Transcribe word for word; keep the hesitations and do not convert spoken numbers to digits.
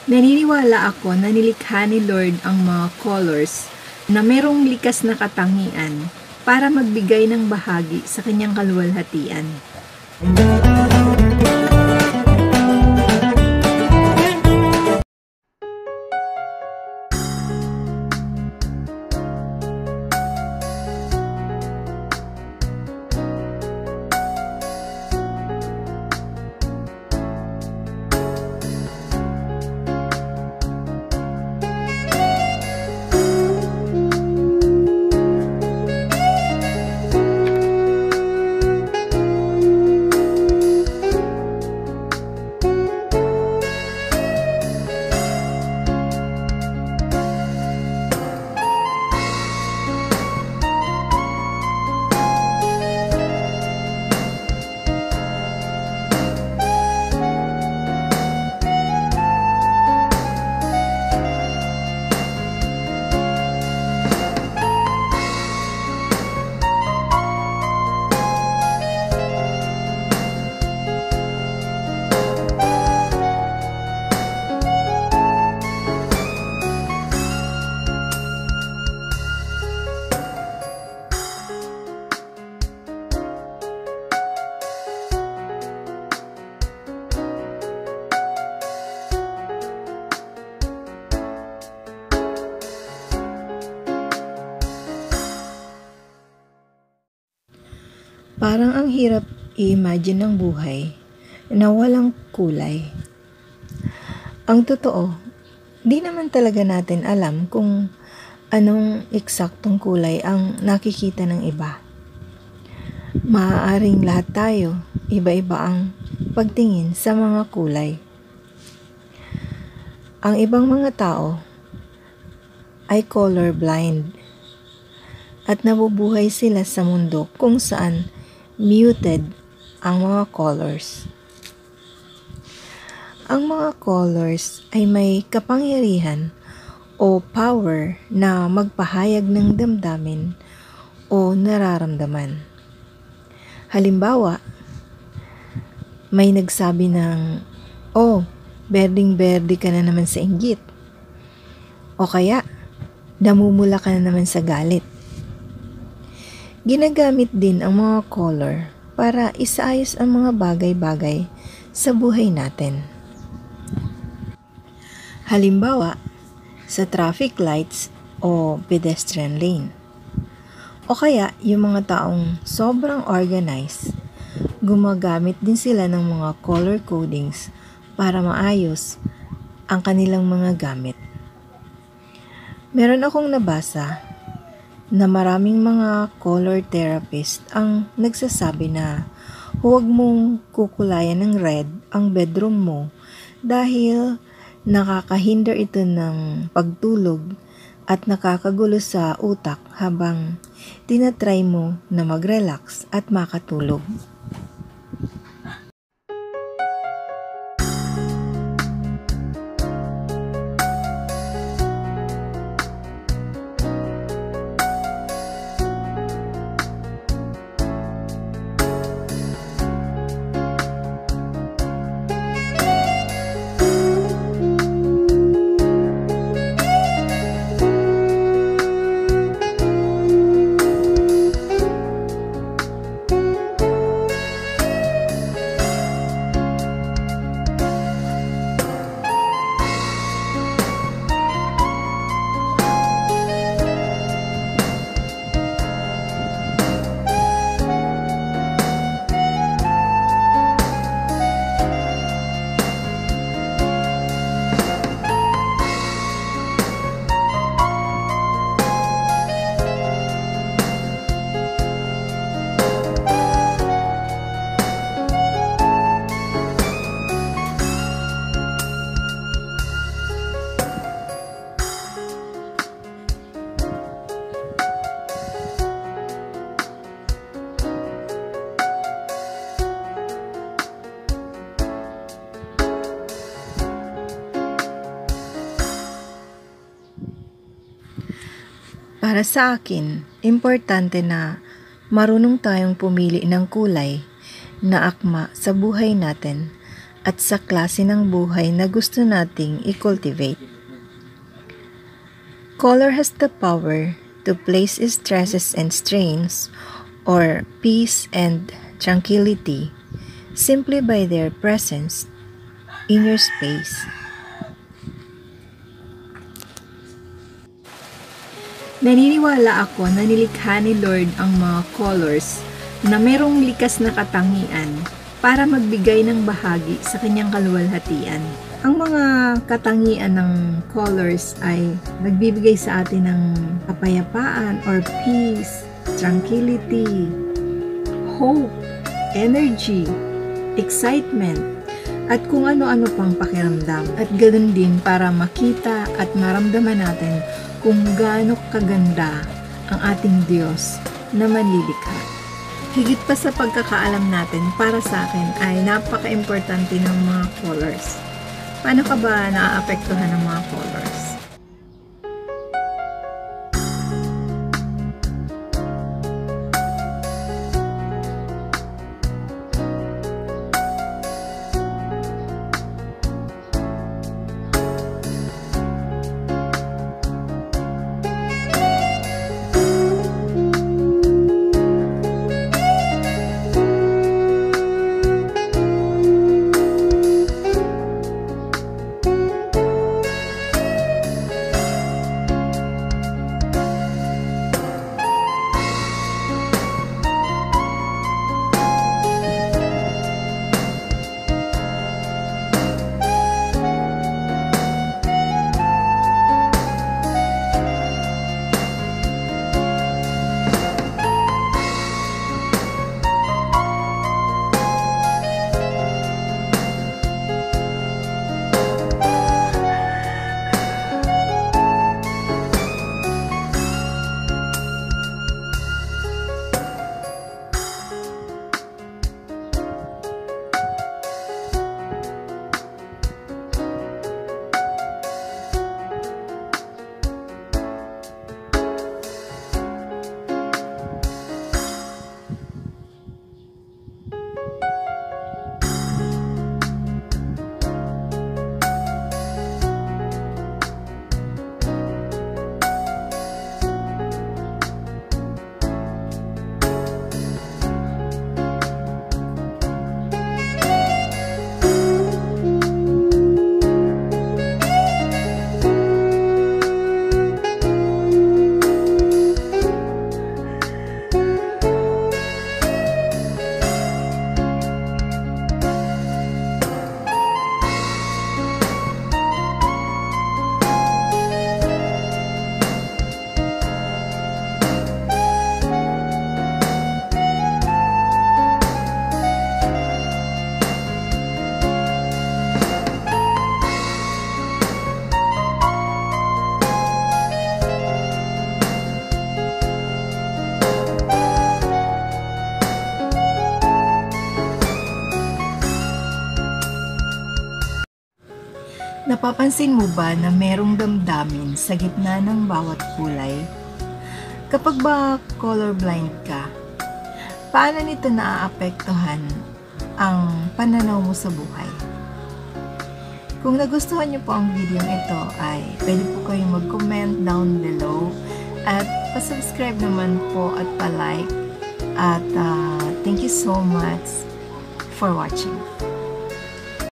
Naniniwala ako na nilikha ni Lord ang mga colors na merong likas na katangian para magbigay ng bahagi sa kanyang kaluwalhatian. Parang ang hirap i-imagine ng buhay na walang kulay. Ang totoo, di naman talaga natin alam kung anong eksaktong kulay ang nakikita ng iba. Maaaring lahat tayo, iba-iba ang pagtingin sa mga kulay. Ang ibang mga tao ay colorblind at nabubuhay sila sa mundo kung saan muted ang mga colors. Ang mga colors ay may kapangyarihan o power na magpahayag ng damdamin o nararamdaman. Halimbawa, may nagsabi ng, "Oh, berding-berde ka na naman sa inggit." O kaya, namumula ka na naman sa galit. Ginagamit din ang mga color para isaayos ang mga bagay-bagay sa buhay natin. Halimbawa, sa traffic lights o pedestrian lane. O kaya, yung mga taong sobrang organized, gumagamit din sila ng mga color codings para maayos ang kanilang mga gamit. Meron akong nabasa na maraming mga color therapist ang nagsasabi na huwag mong kukulayan ng red ang bedroom mo dahil nakakahinder ito ng pagtulog at nakakagulo sa utak habang tinatry mo na mag-relax at makatulog. Para sa akin, importante na marunong tayong pumili ng kulay na akma sa buhay natin at sa klase ng buhay na gusto nating i-cultivate. Color has the power to place stresses and strains, or peace and tranquility, simply by their presence in your space. Naniniwala ako na nilikha ni Lord ang mga colors na merong likas na katangian para magbigay ng bahagi sa kanyang kaluwalhatian. Ang mga katangian ng colors ay nagbibigay sa atin ng kapayapaan or peace, tranquility, hope, energy, excitement, at kung ano-ano pang pakiramdam. At ganoon din para makita at maramdaman natin kung gaano kaganda ang ating Diyos na manlilikha. Higit pa sa pagkakaalam natin, para sa akin ay napaka-importante ng mga colors. Paano ka ba naaapektuhan ng mga colors? Napapansin mo ba na merong damdamin sa gitna ng bawat kulay? Kapag ba colorblind ka, paano nito naaapektuhan ang pananaw mo sa buhay? Kung nagustuhan niyo po ang video ito, ay pwede po kayong mag-comment down below at pa-subscribe naman po at pa-like, at uh, thank you so much for watching.